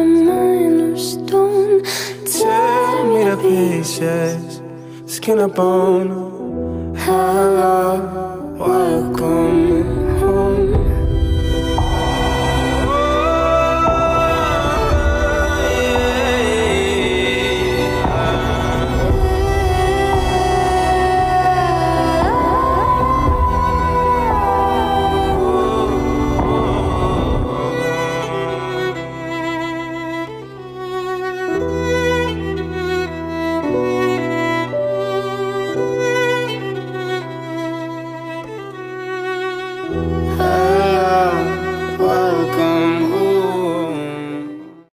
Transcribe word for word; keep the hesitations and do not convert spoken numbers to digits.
mind of stone. Tear me to pieces, skin and bone. Hello, what